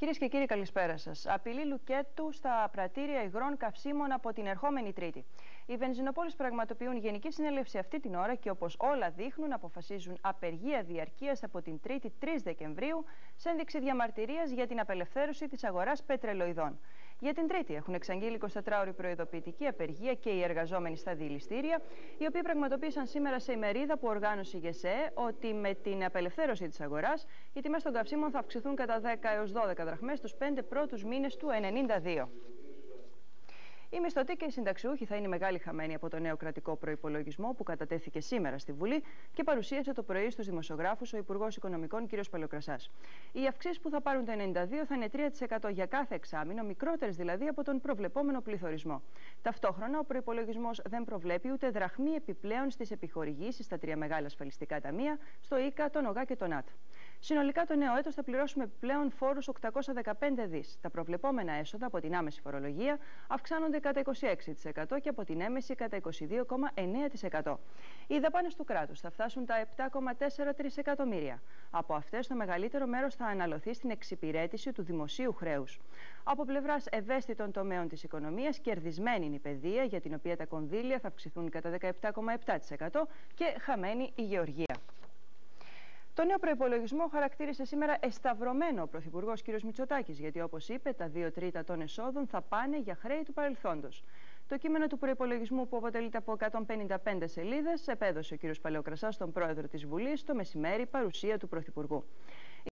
Κυρίες και κύριοι, καλησπέρα σας. Απειλή λουκέτου στα πρατήρια υγρών καυσίμων από την ερχόμενη Τρίτη. Οι βενζινοπόλεις πραγματοποιούν γενική συνέλευση αυτή την ώρα και, όπως όλα δείχνουν, αποφασίζουν απεργία διαρκείας από την Τρίτη 3 Δεκεμβρίου σε ένδειξη διαμαρτυρίας για την απελευθέρωση της αγοράς πετρελοειδών. Για την Τρίτη έχουν εξαγγείλει 24ωρη προειδοποιητική απεργία και οι εργαζόμενοι στα διηληστήρια, οι οποίοι πραγματοποίησαν σήμερα σε ημερίδα που οργάνωσε η ΓΕΣΕΕ ότι με την απελευθέρωση της αγοράς οι τιμές των καυσίμων θα αυξηθούν κατά 10 έως 12 δραχμές τους 5 πρώτους μήνες του 1992. Οι μισθωτοί και οι συνταξιούχοι θα είναι μεγάλοι χαμένοι από το νέο κρατικό προϋπολογισμό που κατατέθηκε σήμερα στη Βουλή και παρουσίασε το πρωί στους δημοσιογράφους ο Υπουργός Οικονομικών κ. Παλαιοκρασάς. Οι αυξήσεις που θα πάρουν το 1992 θα είναι 3% για κάθε εξάμηνο, μικρότερες δηλαδή από τον προβλεπόμενο πληθωρισμό. Ταυτόχρονα, ο προϋπολογισμός δεν προβλέπει ούτε δραχμή επιπλέον στις επιχορηγήσεις στα τρία μεγάλα ασφαλιστικά ταμεία, στο ΙΚΑ, τον ΟΓΑ και τον ΝΑΤ. Συνολικά το νέο έτος θα πληρώσουμε επιπλέον φόρους 815 δις. Τα προβλεπόμενα έσοδα από την άμεση φορολογία αυξάνονται κατά 26% και από την έμεση κατά 22,9%. Οι δαπάνες του κράτους θα φτάσουν τα 7,4 τρισεκατομμύρια. Από αυτές το μεγαλύτερο μέρος θα αναλωθεί στην εξυπηρέτηση του δημοσίου χρέους. Από πλευράς ευαίσθητων τομέων της οικονομίας, κερδισμένη είναι η παιδεία, για την οποία τα κονδύλια θα αυξηθούν κατά 17,7% και χαμένη η γεωργία. Το νέο προϋπολογισμό χαρακτήρισε σήμερα εσταυρωμένο ο Πρωθυπουργός κ. Μητσοτάκης, γιατί, όπως είπε, τα 2 τρίτα των εσόδων θα πάνε για χρέη του παρελθόντος. Το κείμενο του προϋπολογισμού, που αποτελείται από 155 σελίδες, επέδωσε ο κ. Παλαιοκρασάς στον πρόεδρο της Βουλής το μεσημέρι, παρουσία του Πρωθυπουργού.